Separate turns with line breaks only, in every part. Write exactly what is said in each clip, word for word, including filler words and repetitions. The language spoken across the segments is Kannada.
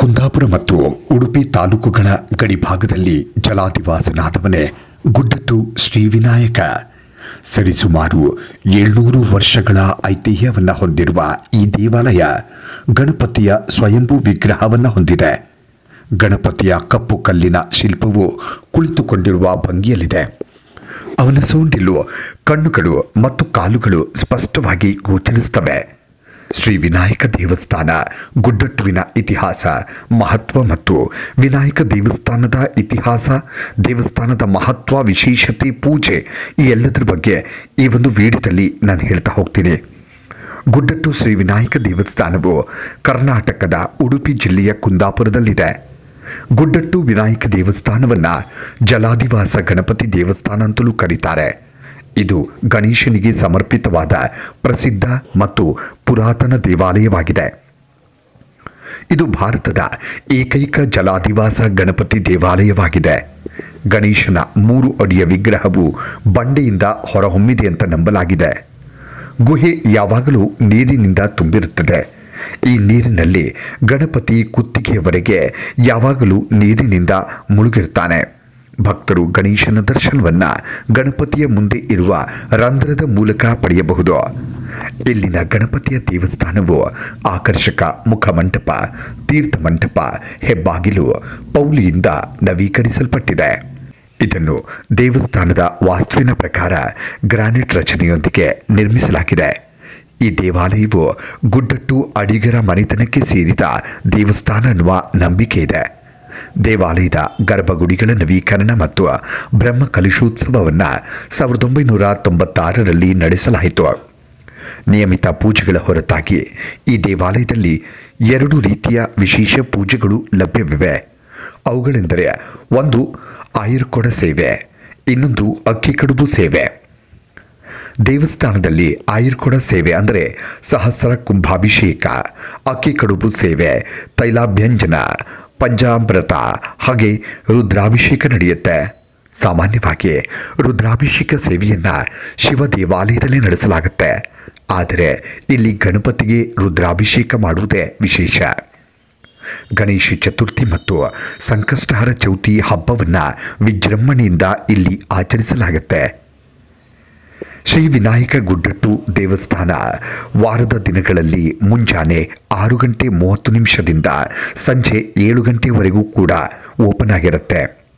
ಕುಂದಾಪುರ ಮತ್ತು ಉಡುಪಿ ತಾಲೂಕುಗಳ ಗಡಿಭಾಗದಲ್ಲಿ ಜಲಾಧಿವಾಸನಾದವನೇ ಗುಡ್ಡಟ್ಟು ಶ್ರೀ ವಿನಾಯಕ. ಸರಿಸುಮಾರು ಏಳ್ನೂರು ವರ್ಷಗಳ ಐತಿಹ್ಯವನ್ನು ಹೊಂದಿರುವ ಈ ದೇವಾಲಯ ಗಣಪತಿಯ ಸ್ವಯಂಭೂ ವಿಗ್ರಹವನ್ನು ಹೊಂದಿದೆ. ಗಣಪತಿಯ ಕಪ್ಪು ಕಲ್ಲಿನ ಶಿಲ್ಪವು ಕುಳಿತುಕೊಂಡಿರುವ ಭಂಗಿಯಲ್ಲಿದೆ. ಅವನ ಸೊಂಡಿಲು, ಕಣ್ಣುಗಳು ಮತ್ತು ಕಾಲುಗಳು ಸ್ಪಷ್ಟವಾಗಿ ಗೋಚರಿಸುತ್ತವೆ. ಶ್ರೀ ವಿನಾಯಕ ದೇವಸ್ಥಾನ ಗುಡ್ಡಟ್ಟುವಿನ ಇತಿಹಾಸ, ಮಹತ್ವ ಮತ್ತು ವಿನಾಯಕ ದೇವಸ್ಥಾನದ ಇತಿಹಾಸ, ದೇವಸ್ಥಾನದ ಮಹತ್ವ, ವಿಶೇಷತೆ, ಪೂಜೆ ಈ ಎಲ್ಲದರ ಬಗ್ಗೆ ಈ ಒಂದು ವಿಡಿಯೋದಲ್ಲಿ ನಾನು ಹೇಳ್ತಾ ಹೋಗ್ತೀನಿ. ಗುಡ್ಡಟ್ಟು ಶ್ರೀ ವಿನಾಯಕ ದೇವಸ್ಥಾನವು ಕರ್ನಾಟಕದ ಉಡುಪಿ ಜಿಲ್ಲೆಯ ಕುಂದಾಪುರದಲ್ಲಿದೆ. ಗುಡ್ಡಟ್ಟು ವಿನಾಯಕ ದೇವಸ್ಥಾನವನ್ನು ಜಲಾಧಿವಾಸ ಗಣಪತಿ ದೇವಸ್ಥಾನ ಅಂತಲೂ ಕರೀತಾರೆ. ಇದು ಗಣೇಶನಿಗೆ ಸಮರ್ಪಿತವಾದ ಪ್ರಸಿದ್ಧ ಮತ್ತು ಪುರಾತನ ದೇವಾಲಯವಾಗಿದೆ. ಇದು ಭಾರತದ ಏಕೈಕ ಜಲಾಧಿವಾಸ ಗಣಪತಿ ದೇವಾಲಯವಾಗಿದೆ. ಗಣೇಶನ ಮೂರು ಅಡಿಯ ವಿಗ್ರಹವು ಬಂಡೆಯಿಂದ ಹೊರಹೊಮ್ಮಿದೆ ಅಂತ ನಂಬಲಾಗಿದೆ. ಗುಹೆ ಯಾವಾಗಲೂ ನೀರಿನಿಂದ ತುಂಬಿರುತ್ತದೆ. ಈ ನೀರಿನಲ್ಲಿ ಗಣಪತಿ ಕುತ್ತಿಗೆಯವರೆಗೆ ಯಾವಾಗಲೂ ನೀರಿನಿಂದ ಮುಳುಗಿರುತ್ತಾನೆ. ಭಕ್ತರು ಗಣೇಶನ ದರ್ಶನವನ್ನು ಗಣಪತಿಯ ಮುಂದೆ ಇರುವ ರಂಧ್ರದ ಮೂಲಕ ಪಡೆಯಬಹುದು. ಇಲ್ಲಿನ ಗಣಪತಿಯ ದೇವಸ್ಥಾನವು ಆಕರ್ಷಕ ಮುಖಮಂಟಪ, ತೀರ್ಥಮಂಟಪ, ಹೆಬ್ಬಾಗಿಲು, ಪೌಲಿಯಿಂದ ನವೀಕರಿಸಲ್ಪಟ್ಟಿದೆ. ಇದನ್ನು ದೇವಸ್ಥಾನದ ವಾಸ್ತುವಿನ ಪ್ರಕಾರ ಗ್ರಾನೈಟ್ ರಚನೆಯೊಂದಿಗೆ ನಿರ್ಮಿಸಲಾಗಿದೆ. ಈ ದೇವಾಲಯವು ಗುಡ್ಡಟ್ಟು ಅಡಿಗರ ಮನೆತನಕ್ಕೆ ಸೇರಿದ ದೇವಸ್ಥಾನ ಅನ್ನುವ ನಂಬಿಕೆ ಇದೆ. ದೇವಾಲಯದ ಗರ್ಭಗುಡಿಗಳ ನವೀಕರಣ ಮತ್ತು ಬ್ರಹ್ಮ ಕಲಶೋತ್ಸವವನ್ನು ಸಾವಿರದ ಒಂಬೈನೂರ ತೊಂಬತ್ತಾರರಲ್ಲಿ ನಡೆಸಲಾಯಿತು. ನಿಯಮಿತ ಪೂಜೆಗಳ ಹೊರತಾಗಿ ಈ ದೇವಾಲಯದಲ್ಲಿ ಎರಡು ರೀತಿಯ ವಿಶೇಷ ಪೂಜೆಗಳು ಲಭ್ಯವಿವೆ. ಅವುಗಳೆಂದರೆ ಒಂದು ಆಯುರ್ಕೊಡ ಸೇವೆ, ಇನ್ನೊಂದು ಅಕ್ಕಿ ಕಡುಬು ಸೇವೆ. ದೇವಸ್ಥಾನದಲ್ಲಿ ಆಯುರ್ಕೊಡ ಸೇವೆ ಅಂದರೆ ಸಹಸ್ರ ಕುಂಭಾಭಿಷೇಕ, ಅಕ್ಕಿ ಕಡುಬು ಸೇವೆ, ತೈಲಾಭ್ಯಂಜನ, ಪಂಚಾಮೃತ ಹಾಗೆ ರುದ್ರಾಭಿಷೇಕ ನಡೆಯುತ್ತೆ. ಸಾಮಾನ್ಯವಾಗಿ ರುದ್ರಾಭಿಷೇಕ ಸೇವೆಯನ್ನು ಶಿವ ದೇವಾಲಯದಲ್ಲಿ ನಡೆಸಲಾಗುತ್ತೆ. ಆದರೆ ಇಲ್ಲಿ ಗಣಪತಿಗೆ ರುದ್ರಾಭಿಷೇಕ ಮಾಡುವುದೇ ವಿಶೇಷ. ಗಣೇಶ ಚತುರ್ಥಿ ಮತ್ತು ಸಂಕಷ್ಟಹರ ಚೌತಿ ಹಬ್ಬವನ್ನು ವಿಜೃಂಭಣೆಯಿಂದ ಇಲ್ಲಿ ಆಚರಿಸಲಾಗುತ್ತೆ. ಶ್ರೀ ವಿನಾಯಕ ಗುಡ್ಡಟ್ಟು ದೇವಸ್ಥಾನ ವಾರದ ದಿನಗಳಲ್ಲಿ ಮುಂಜಾನೆ ಆರು ಗಂಟೆ ಮೂವತ್ತು ನಿಮಿಷದಿಂದ ಸಂಜೆ ಏಳು ಗಂಟೆವರೆಗೂ ಕೂಡ ಓಪನ್ ಆಗಿರುತ್ತೆ.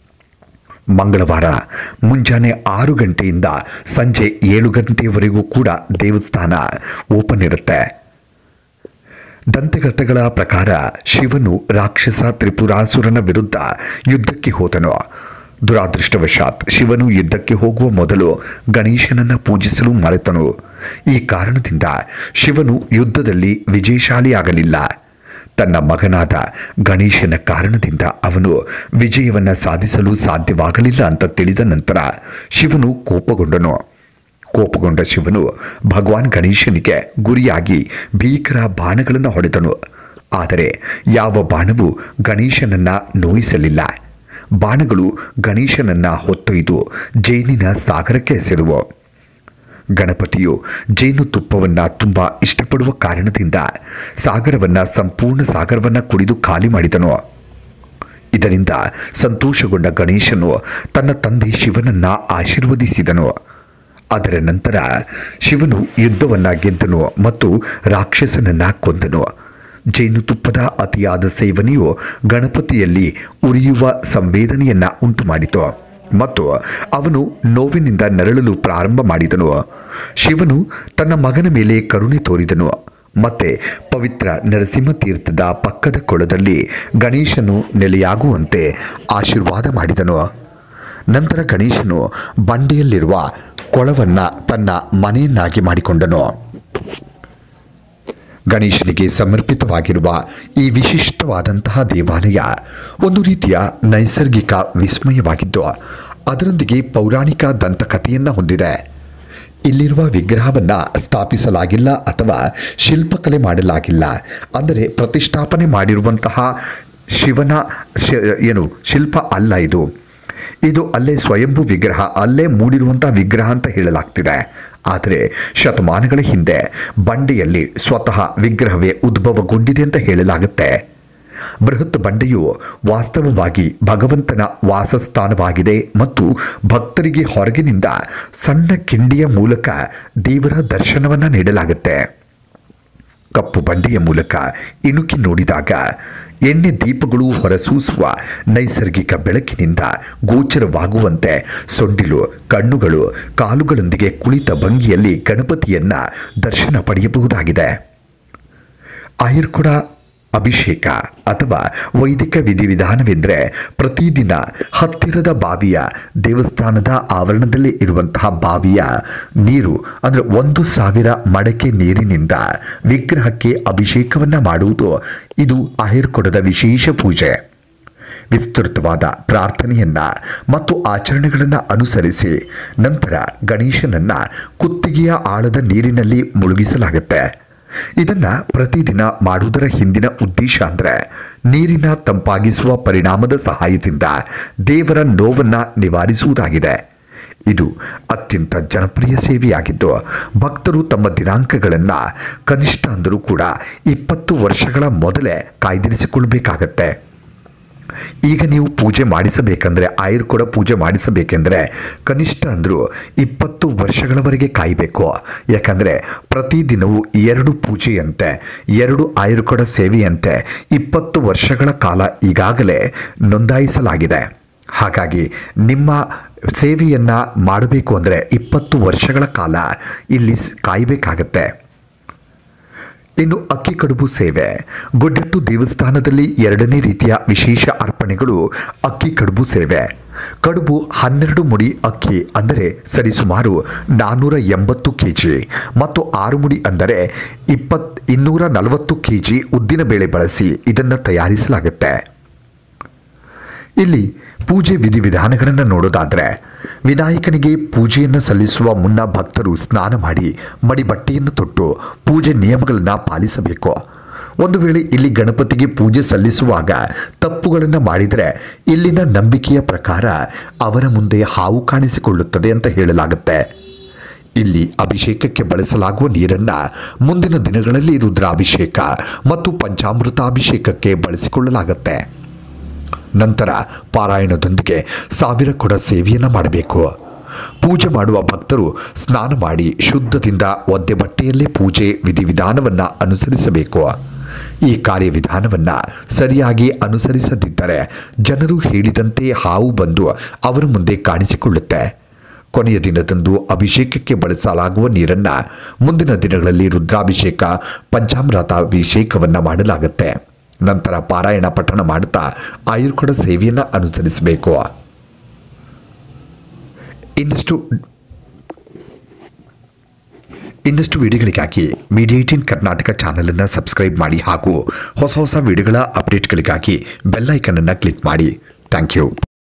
ಮಂಗಳವಾರ ಮುಂಜಾನೆ ಆರು ಗಂಟೆಯಿಂದ ಸಂಜೆ ಏಳು ಗಂಟೆಯವರೆಗೂ ಕೂಡ ದೇವಸ್ಥಾನ ಓಪನ್ ಇರುತ್ತೆ. ದಂತಕಥೆಗಳ ಪ್ರಕಾರ ಶಿವನು ರಾಕ್ಷಸ ತ್ರಿಪುರಾಸುರನ ವಿರುದ್ಧ ಯುದ್ಧಕ್ಕೆ ಹೋದನು. ದುರಾದೃಷ್ಟವಶಾತ್ ಶಿವನು ಯುದ್ಧಕ್ಕೆ ಹೋಗುವ ಮೊದಲು ಗಣೇಶನನ್ನು ಪೂಜಿಸಲು ಮರೆತನು. ಈ ಕಾರಣದಿಂದ ಶಿವನು ಯುದ್ಧದಲ್ಲಿ ವಿಜಯಶಾಲಿಯಾಗಲಿಲ್ಲ. ತನ್ನ ಮಗನಾದ ಗಣೇಶನ ಕಾರಣದಿಂದ ಅವನು ವಿಜಯವನ್ನು ಸಾಧಿಸಲು ಸಾಧ್ಯವಾಗಲಿಲ್ಲ ಅಂತ ತಿಳಿದ ನಂತರ ಶಿವನು ಕೋಪಗೊಂಡನು. ಕೋಪಗೊಂಡ ಶಿವನು ಭಗವಾನ್ ಗಣೇಶನಿಗೆ ಗುರಿಯಾಗಿ ಭೀಕರ ಬಾಣಗಳನ್ನು ಹೊಡೆದನು. ಆದರೆ ಯಾವ ಬಾಣವೂ ಗಣೇಶನನ್ನು ನೋಯಿಸಲಿಲ್ಲ. ಬಾಣಗಳು ಗಣೇಶನನ್ನು ಹೊತ್ತೊಯ್ದು ಜೇನಿನ ಸಾಗರಕ್ಕೆ ಎಸೆದವು. ಗಣಪತಿಯು ಜೇನುತುಪ್ಪವನ್ನು ತುಂಬ ಇಷ್ಟಪಡುವ ಕಾರಣದಿಂದ ಸಾಗರವನ್ನು ಸಂಪೂರ್ಣ ಸಾಗರವನ್ನು ಕುಡಿದು ಖಾಲಿ ಮಾಡಿದನು. ಇದರಿಂದ ಸಂತೋಷಗೊಂಡ ಗಣೇಶನು ತನ್ನ ತಂದೆ ಶಿವನನ್ನು ಆಶೀರ್ವದಿಸಿದನು. ಅದರ ನಂತರ ಶಿವನು ಯುದ್ಧವನ್ನು ಗೆದ್ದನು ಮತ್ತು ರಾಕ್ಷಸನನ್ನು ಕೊಂದನು. ಜೇನುತುಪ್ಪದ ಅತಿಯಾದ ಸೇವನೆಯು ಗಣಪತಿಯಲ್ಲಿ ಉರಿಯುವ ಸಂವೇದನೆಯನ್ನು ಉಂಟು ಮಾಡಿತು ಮತ್ತು ಅವನು ನೋವಿನಿಂದ ನರಳಲು ಪ್ರಾರಂಭ ಮಾಡಿದನು. ಶಿವನು ತನ್ನ ಮಗನ ಮೇಲೆ ಕರುಣೆ ತೋರಿದನು ಮತ್ತೆ ಪವಿತ್ರ ನರಸಿಂಹ ತೀರ್ಥದ ಪಕ್ಕದ ಕೊಳದಲ್ಲಿ ಗಣೇಶನು ನೆಲೆಯಾಗುವಂತೆ ಆಶೀರ್ವಾದ ಮಾಡಿದನು. ನಂತರ ಗಣೇಶನು ಬಂಡೆಯಲ್ಲಿರುವ ಕೊಳವನ್ನು ತನ್ನ ಮನೆಯನ್ನಾಗಿ ಮಾಡಿಕೊಂಡನು. ಗಣೇಶನಿಗೆ ಸಮರ್ಪಿತವಾಗಿರುವ ಈ ವಿಶಿಷ್ಟವಾದಂತಹ ದೇವಾಲಯ ಒಂದು ರೀತಿಯ ನೈಸರ್ಗಿಕ ವಿಸ್ಮಯವಾಗಿದ್ದು ಅದರೊಂದಿಗೆ ಪೌರಾಣಿಕ ದಂತಕಥೆಯನ್ನು ಹೊಂದಿದೆ. ಇಲ್ಲಿರುವ ವಿಗ್ರಹವನ್ನು ಸ್ಥಾಪಿಸಲಾಗಿಲ್ಲ ಅಥವಾ ಶಿಲ್ಪಕಲೆ ಮಾಡಲಾಗಿಲ್ಲ. ಅಂದರೆ ಪ್ರತಿಷ್ಠಾಪನೆ ಮಾಡಿರುವಂತಹ ಶಿವನ ಏನು ಶಿಲ್ಪ ಅಲ್ಲ ಇದು. ಇದು ಅಲ್ಲೇ ಸ್ವಯಂಭೂ ವಿಗ್ರಹ, ಅಲ್ಲೇ ಮೂಡಿರುವಂಥ ವಿಗ್ರಹ ಅಂತ ಹೇಳಲಾಗ್ತಿದೆ. ಆದರೆ ಶತಮಾನಗಳ ಹಿಂದೆ ಬಂಡೆಯಲ್ಲಿ ಸ್ವತಃ ವಿಗ್ರಹವೇ ಉದ್ಭವಗೊಂಡಿದೆ ಅಂತ ಹೇಳಲಾಗುತ್ತೆ. ಬೃಹತ್ ಬಂಡೆಯು ವಾಸ್ತವವಾಗಿ ಭಗವಂತನ ವಾಸಸ್ಥಾನವಾಗಿದೆ ಮತ್ತು ಭಕ್ತರಿಗೆ ಹೊರಗಿನಿಂದ ಸಣ್ಣ ಕಿಂಡಿಯ ಮೂಲಕ ದೇವರ ದರ್ಶನವನ್ನು ನೀಡಲಾಗುತ್ತೆ. ಕಪ್ಪು ಬಂಡೆಯ ಮೂಲಕ ಇಣುಕಿ ನೋಡಿದಾಗ ಎಣ್ಣೆ ದೀಪಗಳು ಹೊರಸೂಸುವ ನೈಸರ್ಗಿಕ ಬೆಳಕಿನಿಂದ ಗೋಚರವಾಗುವಂತೆ ಸೊಂಡಿಲು, ಕಣ್ಣುಗಳು, ಕಾಲುಗಳೊಂದಿಗೆ ಕುಳಿತ ಭಂಗಿಯಲ್ಲಿ ಗಣಪತಿಯನ್ನ ದರ್ಶನ ಪಡೆಯಬಹುದಾಗಿದೆ. ಆಯುರ್ಕುಡ ಅಭಿಷೇಕ ಅಥವಾ ವೈದಿಕ ವಿಧಿವಿಧಾನವೆಂದರೆ ಪ್ರತಿದಿನ ಹತ್ತಿರದ ಬಾವಿಯ ದೇವಸ್ಥಾನದ ಆವರಣದಲ್ಲಿ ಇರುವಂತಹ ಬಾವಿಯ ನೀರು ಅಂದರೆ ಒಂದು ಸಾವಿರ ಮಡಕೆ ನೀರಿನಿಂದ ವಿಗ್ರಹಕ್ಕೆ ಅಭಿಷೇಕವನ್ನು ಮಾಡುವುದು. ಇದು ಆಯುರ್ಕುಡದ ವಿಶೇಷ ಪೂಜೆ. ವಿಸ್ತೃತವಾದ ಪ್ರಾರ್ಥನೆಯನ್ನ ಮತ್ತು ಆಚರಣೆಗಳನ್ನು ಅನುಸರಿಸಿ ನಂತರ ಗಣೇಶನನ್ನ ಕುತ್ತಿಗೆಯ ಆಳದ ನೀರಿನಲ್ಲಿ ಮುಳುಗಿಸಲಾಗುತ್ತೆ. ಇದನ್ನು ಪ್ರತಿದಿನ ಮಾಡುವುದರ ಹಿಂದಿನ ಉದ್ದೇಶ ಅಂದರೆ ನೀರಿನ ತಂಪಾಗಿಸುವ ಪರಿಣಾಮದ ಸಹಾಯದಿಂದ ದೇವರ ನೋವನ್ನು ನಿವಾರಿಸುವುದಾಗಿದೆ. ಇದು ಅತ್ಯಂತ ಜನಪ್ರಿಯ ಸೇವೆಯಾಗಿದ್ದು ಭಕ್ತರು ತಮ್ಮ ದಿನಾಂಕಗಳನ್ನು ಕನಿಷ್ಠ ಅಂದರೂ ಕೂಡ ಇಪ್ಪತ್ತು ವರ್ಷಗಳ ಮೊದಲೇ ಕಾಯ್ದಿರಿಸಿಕೊಳ್ಬೇಕಾಗತ್ತೆ. ಈಗ ನೀವು ಪೂಜೆ ಮಾಡಿಸಬೇಕಂದ್ರೆ ಆಯುರ್ಕುಡ ಪೂಜೆ ಮಾಡಿಸಬೇಕೆಂದರೆ ಕನಿಷ್ಠ ಅಂದರೂ ಇಪ್ಪತ್ತು ವರ್ಷಗಳವರೆಗೆ ಕಾಯಬೇಕು. ಯಾಕಂದರೆ ಪ್ರತಿದಿನವೂ ಎರಡು ಪೂಜೆಯಂತೆ ಎರಡು ಆಯುರ್ಕುಡ ಸೇವೆಯಂತೆ ಇಪ್ಪತ್ತು ವರ್ಷಗಳ ಕಾಲ ಈಗಾಗಲೇ ನೋಂದಾಯಿಸಲಾಗಿದೆ. ಹಾಗಾಗಿ ನಿಮ್ಮ ಸೇವೆಯನ್ನು ಮಾಡಬೇಕು ಅಂದರೆ ಇಪ್ಪತ್ತು ವರ್ಷಗಳ ಕಾಲ ಇಲ್ಲಿ ಕಾಯಬೇಕಾಗತ್ತೆ. ಇನ್ನು ಅಕ್ಕಿ ಕಡುಬು ಸೇವೆ. ಗೊಡ್ಡಟ್ಟು ದೇವಸ್ಥಾನದಲ್ಲಿ ಎರಡನೇ ರೀತಿಯ ವಿಶೇಷ ಅರ್ಪಣೆಗಳು ಅಕ್ಕಿ ಕಡುಬು ಸೇವೆ. ಕಡುಬು ಹನ್ನೆರಡು ಮುಡಿ ಅಕ್ಕಿ ಅಂದರೆ ಸರಿಸುಮಾರು ನಾನ್ನೂರ ಎಂಬತ್ತು ಕೆ ಜಿ ಮತ್ತು ಆರು ಮುಡಿ ಅಂದರೆ ಇಪ್ಪತ್ ಇನ್ನೂರ ನಲವತ್ತು ಕೆ ಜಿ ಉದ್ದಿನಬೇಳೆ ಬಳಸಿ ಇದನ್ನು ತಯಾರಿಸಲಾಗುತ್ತೆ. ಇಲ್ಲಿ ಪೂಜೆ ವಿಧಿವಿಧಾನಗಳನ್ನು ನೋಡೋದಾದರೆ ವಿನಾಯಕನಿಗೆ ಪೂಜೆಯನ್ನು ಸಲ್ಲಿಸುವ ಮುನ್ನ ಭಕ್ತರು ಸ್ನಾನ ಮಾಡಿ ಮಡಿ ಬಟ್ಟೆಯನ್ನು ತೊಟ್ಟು ಪೂಜೆ ನಿಯಮಗಳನ್ನು ಪಾಲಿಸಬೇಕು. ಒಂದು ವೇಳೆ ಇಲ್ಲಿ ಗಣಪತಿಗೆ ಪೂಜೆ ಸಲ್ಲಿಸುವಾಗ ತಪ್ಪುಗಳನ್ನು ಮಾಡಿದರೆ ಇಲ್ಲಿನ ನಂಬಿಕೆಯ ಪ್ರಕಾರ ಅವರ ಮುಂದೆ ಹಾವು ಕಾಣಿಸಿಕೊಳ್ಳುತ್ತದೆ ಅಂತ ಹೇಳಲಾಗುತ್ತೆ. ಇಲ್ಲಿ ಅಭಿಷೇಕಕ್ಕೆ ಬಳಸಲಾಗುವ ನೀರನ್ನು ಮುಂದಿನ ದಿನಗಳಲ್ಲಿ ರುದ್ರಾಭಿಷೇಕ ಮತ್ತು ಪಂಚಾಮೃತಾಭಿಷೇಕಕ್ಕೆ ಬಳಸಿಕೊಳ್ಳಲಾಗುತ್ತೆ. ನಂತರ ಪಾರಾಯಣದೊಂದಿಗೆ ಸಾವಿರ ಕೊಡ ಸೇವೆಯನ್ನು ಮಾಡಬೇಕು. ಪೂಜೆ ಮಾಡುವ ಭಕ್ತರು ಸ್ನಾನ ಮಾಡಿ ಶುದ್ಧದಿಂದ ಒದ್ದೆ ಬಟ್ಟೆಯಲ್ಲೇ ಪೂಜೆ ವಿಧಿವಿಧಾನವನ್ನು ಅನುಸರಿಸಬೇಕು. ಈ ಕಾರ್ಯವಿಧಾನವನ್ನು ಸರಿಯಾಗಿ ಅನುಸರಿಸದಿದ್ದರೆ ಜನರು ಹೇಳಿದಂತೆ ಹಾವು ಬಂದು ಅವರ ಮುಂದೆ ಕಾಣಿಸಿಕೊಳ್ಳುತ್ತೆ. ಕೊನೆಯ ದಿನದಂದು ಅಭಿಷೇಕಕ್ಕೆ ಬಳಸಲಾಗುವ ನೀರನ್ನು ಮುಂದಿನ ದಿನಗಳಲ್ಲಿ ರುದ್ರಾಭಿಷೇಕ ಪಂಚಾಮೃತಾಭಿಷೇಕವನ್ನು ಮಾಡಲಾಗುತ್ತೆ. ನಂತರ ಪಾರಾಯಣ ಪಠಣ ಮಾಡುತ್ತಾ ಆಯುರ್ಕುಡ ಸೇವೆಯನ್ನು ಅನುಸರಿಸಬೇಕು. ಇನ್ನಷ್ಟು ಇನ್ನಷ್ಟು ವಿಡಿಯೋಗಳಿಗಾಗಿ ಮೀಡಿಯಾ ಏಟೀನ್ ಕರ್ನಾಟಕ ಚಾನಲನ್ನು ಸಬ್ಸ್ಕ್ರೈಬ್ ಮಾಡಿ ಹಾಗೂ ಹೊಸ ಹೊಸ ವಿಡಿಯೋಗಳ ಅಪ್ಡೇಟ್ಗಳಿಗಾಗಿ ಬೆಲ್ ಐಕನ್ ಅನ್ನು ಕ್ಲಿಕ್ ಮಾಡಿ. Thank you.